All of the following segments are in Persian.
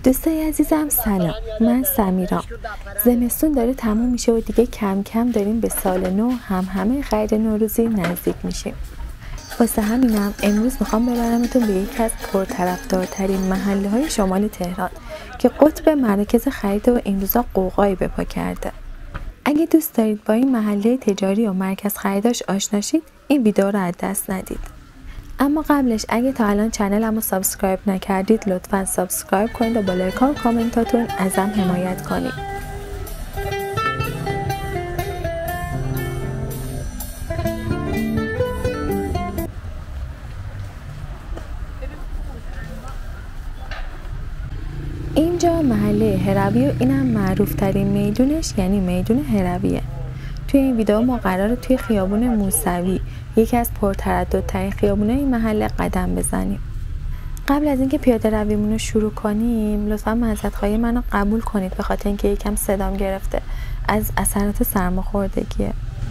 دوستای عزیزم سلام، من سمیرا. زمستون داره تموم میشه و دیگه کم کم داریم به سال نو همه خرید نوروزی نزدیک میشیم. واسه همینم امروز میخوام ببرمتون به یکی از پرطرفدارترین محله های شمال تهران که قطب مراکز خرید و این روزا قوقایی به پا کرده. اگه دوست دارید با این محله تجاری و مرکز خریداش آشناشید، این ویدیو رو از دست ندید. اما قبلش اگه تا الان چنلمو سابسکرایب نکردید لطفاً سابسکرایب کنید و با لایک و کامنتاتون ازم حمایت کنید. اینجا محله هروی و اینم معروف ترین میدونش یعنی میدون هرویه. توی این ویدیو ما قراره توی خیابون موسوی، یکی از پرترددترین خیابونای این محله قدم بزنیم. قبل از اینکه پیاده رویمون رو شروع کنیم لطفاً معذرت‌خواهی منو قبول کنید به خاطر اینکه یکم صدام گرفته، از اثرات سرماخوردگیه.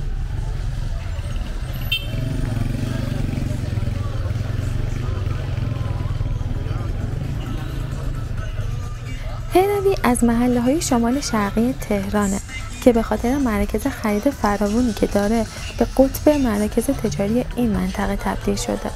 هروی از محله‌های شمال شرقی تهرانه که به خاطر مراکز خرید فراوانی که داره به قطب مراکز تجاری این منطقه تبدیل شده.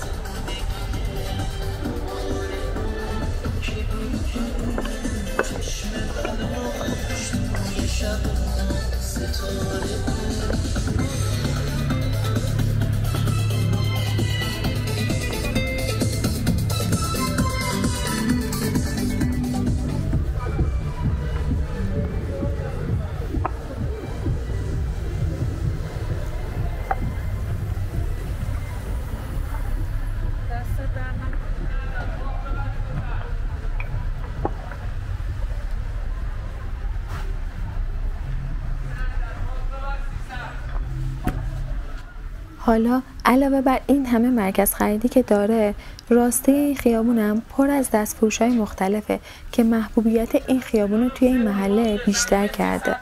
حالا علاوه بر این همه مرکز خریدی که داره، راسته این خیابونم پر از دستفروش‌های مختلفه که محبوبیت این خیابون رو توی این محله بیشتر کرده.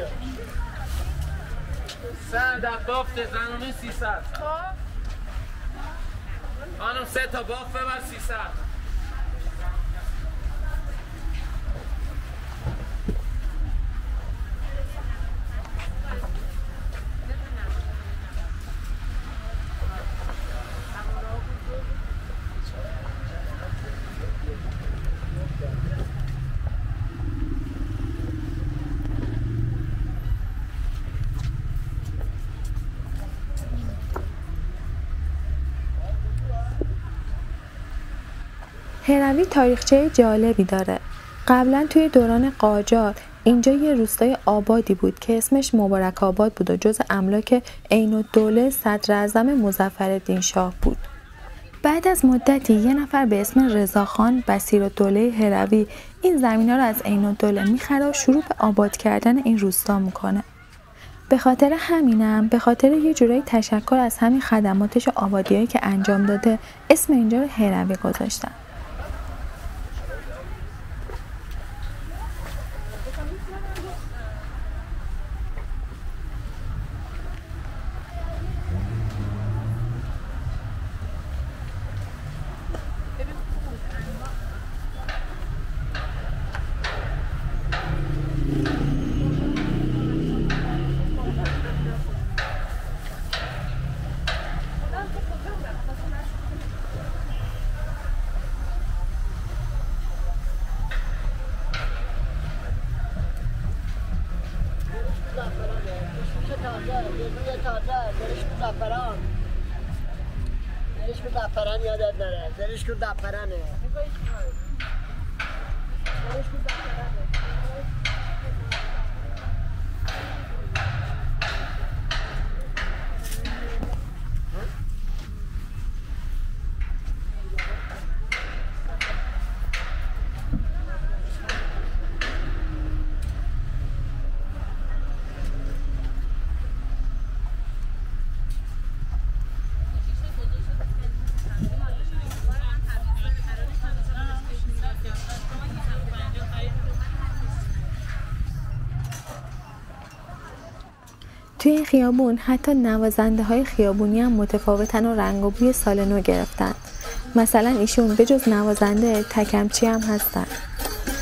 بافت زنونه 300 خانم 3 تا بافت ببر 300. هروی تاریخچه جالبی داره. قبلا توی دوران قاجار اینجا یه روستای آبادی بود که اسمش مبارک آباد بود و جز املاک عین‌الدوله صدراعظم مظفرالدین شاه بود. بعد از مدتی یه نفر به اسم رضاخان بصیرالدوله هروی این زمینا رو از عین‌الدوله میخره و شروع به آباد کردن این روستا میکنه. به خاطر همینم، به خاطر یه جورایی تشکر از همین خدماتش و آبادیایی که انجام داده، اسم اینجا رو هروی گذاشتن. دلش که دفتران یادت نره. دلش که دفترانه. توی این خیابون حتی نوازنده های خیابونی هم متفاوتن و رنگ و بوی سال نو گرفتن. مثلا ایشون به جز نوازنده تکمچی هم هستن.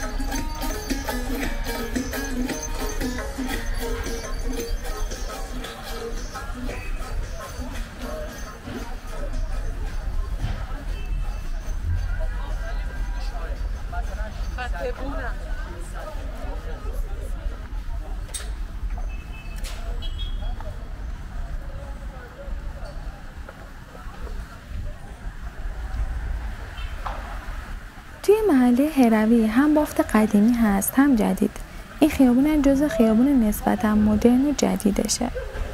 توی محله هروی هم بافت قدیمی هست هم جدید. این خیابون جزو خیابون نسبتا مدرن و جدیدشه.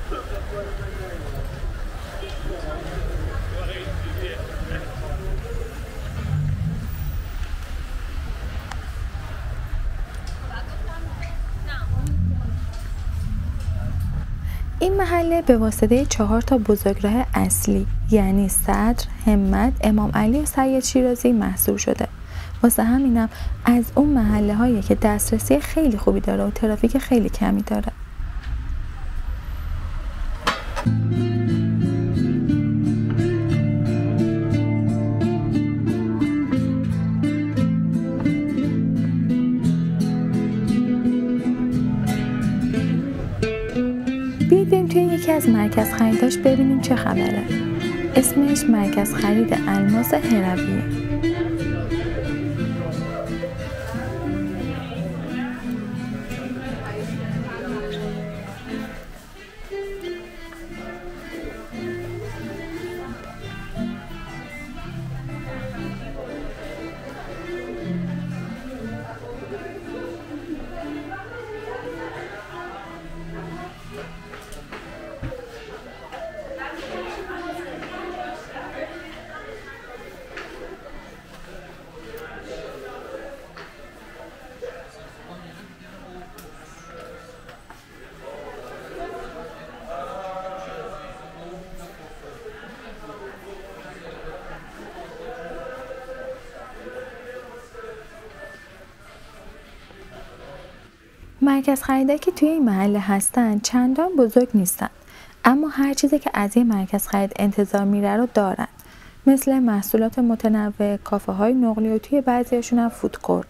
این محله به واسطه 4 تا بزرگراه اصلی یعنی صدر، همت، امام علی و سید شیرازی محصور شده. واسه همینم از اون محله هایی که دسترسی خیلی خوبی داره و ترافیک خیلی کمی داره. بیایم توی یکی از مرکز خریداش ببینیم چه خبره. اسمش مرکز خرید الماس هرویه. مرکز خریدایی که توی این محله هستن چندان بزرگ نیستن، اما هر چیزی که از این مرکز خرید انتظار میره رو دارن، مثل محصولات متنوع، کافه های نقلی و توی بعضیاشون هم فودکورت.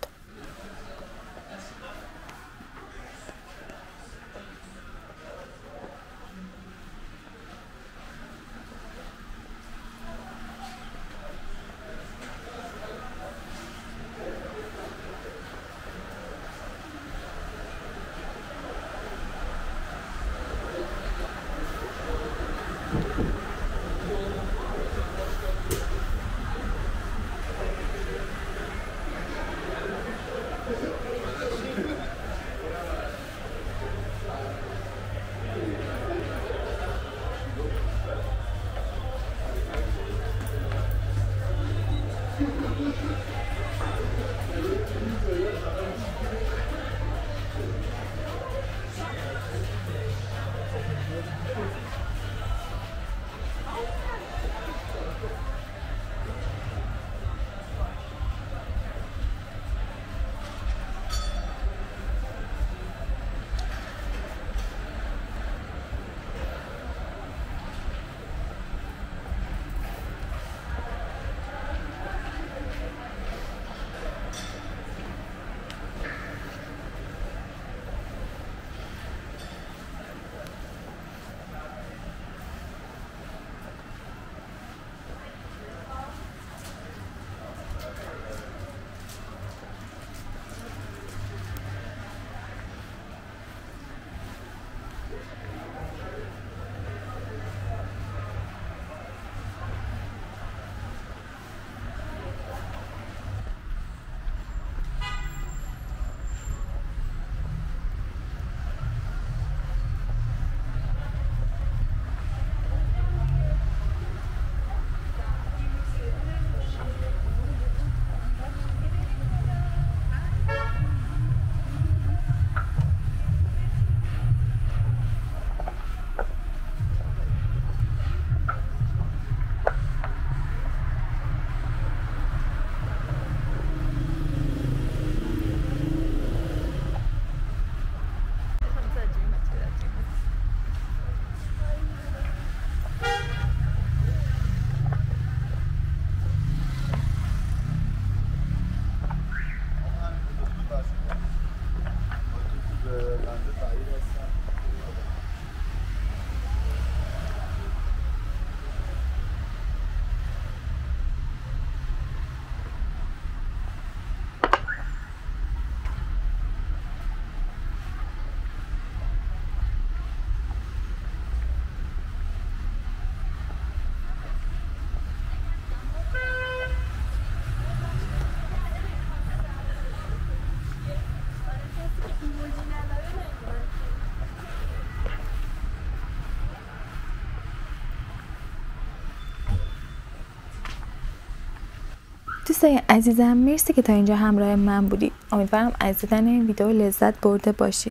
دوستای عزیزم مرسی که تا اینجا همراه من بودید. امیدوارم از دیدن این ویدیو لذت برده باشید.